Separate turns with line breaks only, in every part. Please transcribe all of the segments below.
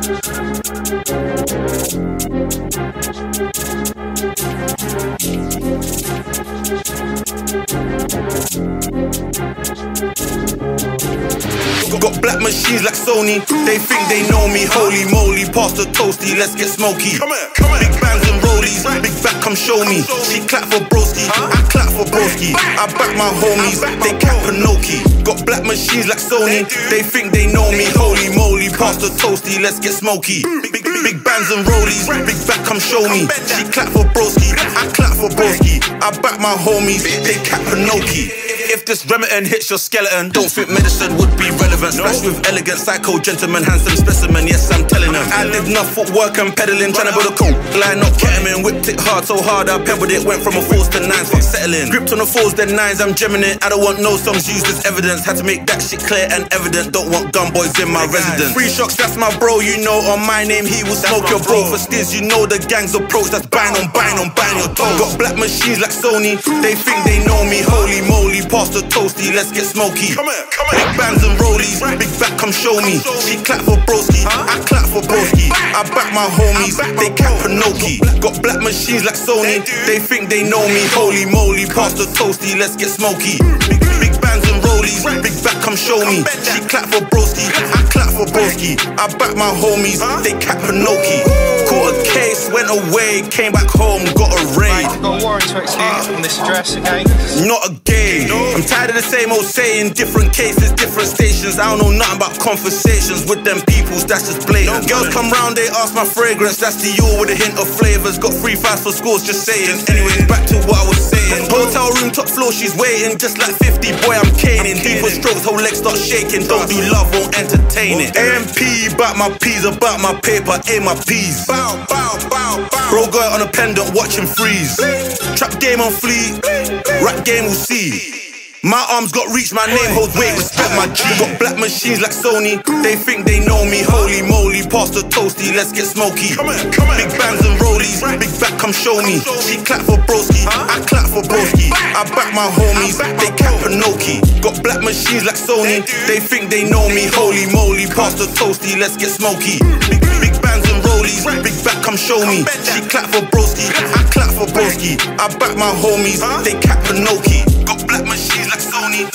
Got black machines like Sony, they think they know me. Holy moly, pass the toasty, let's get smoky. Big bands and rollies, big back come show me. She clap for broski, I clap for broski. I back my homies, they cap Pinoki. Got black machines like Sony, they think they know me. Holy moly, pass the toasty, let's get smoky. Big bands and rollies, big back come show me. She clap for broski, I clap for broski. I back my homies, they cap Pinoki. If this Remington hits your skeleton, don't think medicine would be relevant. Splash with elegant psycho gentleman, handsome specimen, yes I'm telling them. I did enough footwork and pedaling, trying to build a coat line, not ketamine. Whipped it hard, so hard I pebbled it. Went from a 4s to 9s, fuck settling. Gripped on the 4s, then 9s, I'm gemming it. I don't want no songs used as evidence. Had to make that shit clear and evident. Don't want gun boys in my residence. Free Shocks, that's my bro, you know. On my name, he will smoke your bro. For stiz, you know the gang's approach. That's bang on bang on bang your toe. Got black machines like Sony, they think they know me. Holy moly, pass the toasty, let's get smoky. Big bands and rollies, big back come show me. She clap for broski, I clap for broski. I back my homies, they cap Pinoki. Got black machines like Sony, they think they know me. Holy moly, pass the toasty, let's get smoky. Big bands and rollies, big back come show me. She clap for broski, I clap for broski. I back my homies, they cap Pinoki. Caught a case, went away, came back home, got a raid.
I've got a warrant to execute on this address again.
Not a game. I'm tired of the same old saying, different cases, different stations. I don't know nothing about conversations with them peoples, that's just blatant. Girls come round, they ask my fragrance, that's Dior with a hint of flavors. Got 3 5s for scores, just saying. Anyways, back to what I was saying. Hotel room, top floor, she's waiting, just like 50, boy, I'm caning. Deeper strokes, whole legs start shaking. Don't do love, won't entertain it. AMP, about my P's, about my paper, A my P's. Bow, bow, bow, bow. Bro got it on a pendant, watch him freeze. Trap game on fleet, rap game we'll see. My arms got reach, my name holds weight, respect my G. Got black machines like Sony, they think they know me. Holy moly, pass the toasty, let's get smoky. Big bands and rollies, big back come show me. She clap for broski, I clap for broski. I back my homies, they cap Pinoki. Got black machines like Sony, they think they know me. Holy moly, pass the toasty, let's get smoky. Big bands and rollies, big back come show me. She clap for broski, I clap for broski. I back my homies, they cap Pinoki. Got black machines like Sony,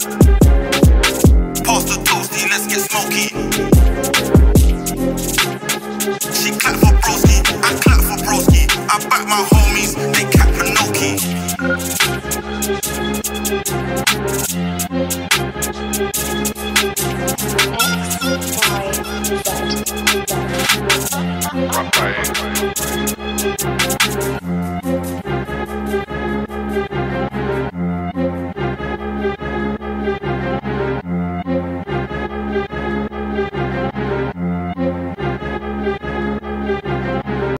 pass the toasty, let's get smoky. She clap for broski, I clap for broski. I back my homies, they cap Pinoki.
XYZ.